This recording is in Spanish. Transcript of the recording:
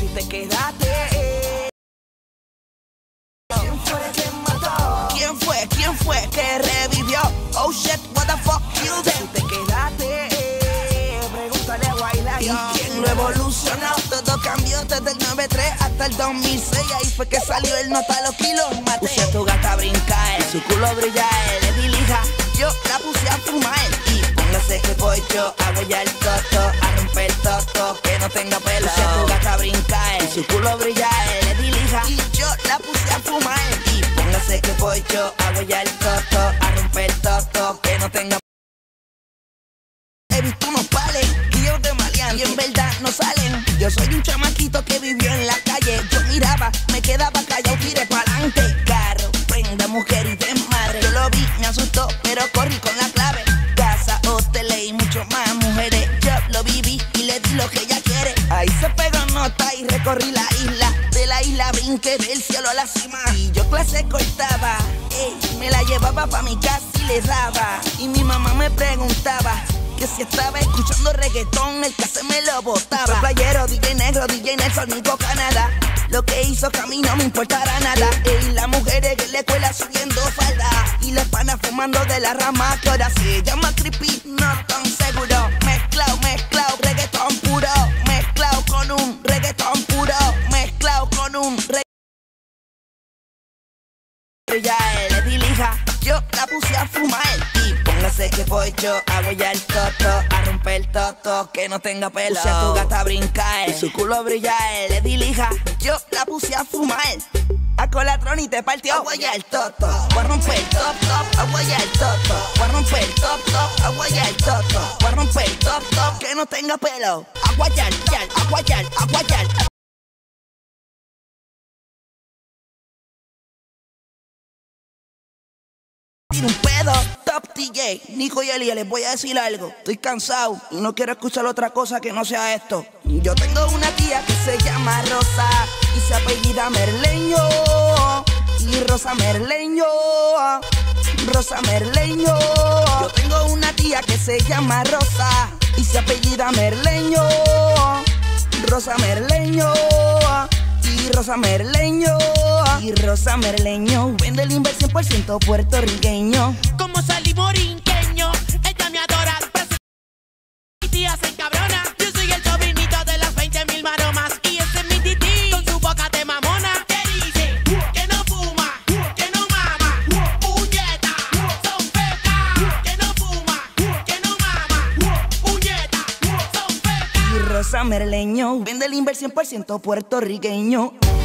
si te quedaste. ¿Quién fue que mató? ¿Quién fue que revivió? Oh shit, what the fuck you did? Si te quedaste, pregúntale a Guayla. ¿Y quién lo evolucionó? Todo cambió desde el 93 hasta el 2006. Ahí fue que salió el nota los kilos. Puse a tu gata a brincar, su culo brilla, le di lija. Yo la puse a fumar y póngase que voy yo a huellar el toto, a romper el toto, que no tenga pelo. Puse a tu gata a brincar, su culo brilla, le di lija. Y yo la puse a fumar y póngase que voy yo a huellar el toto, a romper el toto, que no tenga pelo. He visto unos pales y ellos de malean y en verdad no salen. Yo soy un chamaquito que vivió en la calle. Yo miraba, me quedaba callado, tiré pa'lante. Carro, prenda, mujer y desmadre. Yo lo vi, me asustó, pero corrí con la clave. Casa, hoteles y mucho más mujeres. Yo lo viví y le di lo que ella quiere. Ahí se pegó nota y recorrí la isla. De la isla brinqué del cielo a la cima. Y yo clase cortaba, me la llevaba pa' mi casa y le daba. Y mi mamá me preguntaba que si estaba escuchando reggaetón, el que se me lo botaba. Fue playero, DJ negro, DJ Nelson, Nico Canadá. Lo que hizo que a mí no me importara nada. Y las mujeres en la escuela subiendo falda. Y las panas fumando de la rama que ahora se llama creepy, no tan seguro. Mezclao, reggaetón puro. Mezclao con un reggaetón puro. Mezclao con un reggaetón. Ya le di lija, yo la puse a fumar y póngase que voy yo a huellar el toto, a romper el toto, que no tenga pelo. Puse a tu gata a brincar, su culo brilla, le di lija, yo la puse a fumar. A Colatron y te partió a huellar el toto, voy a romper el top, a huellar el toto, voy a romper el top, a huellar el toto, voy a romper el top, que no tenga pelo. A huellar, a huellar, a huellar. Un pedo, Top DJ, Nico y Elia, les voy a decir algo. Estoy cansado y no quiero escuchar otra cosa que no sea esto. Yo tengo una tía que se llama Rosa y se apellida Merleño. Y Rosa Merleño, Rosa Merleño. Yo tengo una tía que se llama Rosa y se apellida Merleño. Rosa Merleño. Y Rosa Merleño, y Rosa Merleño vende la inversión 100% puertorriqueño. Como salí morinqueño, ella me adora. Mi tía se encabrona. Yo soy el sobrinito de las 20.000 maromas. Y ese es mi tití, con su boca de mamona. Que dice que no fuma, que no mama. Puñeta, son fecas. Que no fuma, que no mama. Puñeta, son fecas. Y Rosa Merleño vende la inversión 100% puertorriqueño.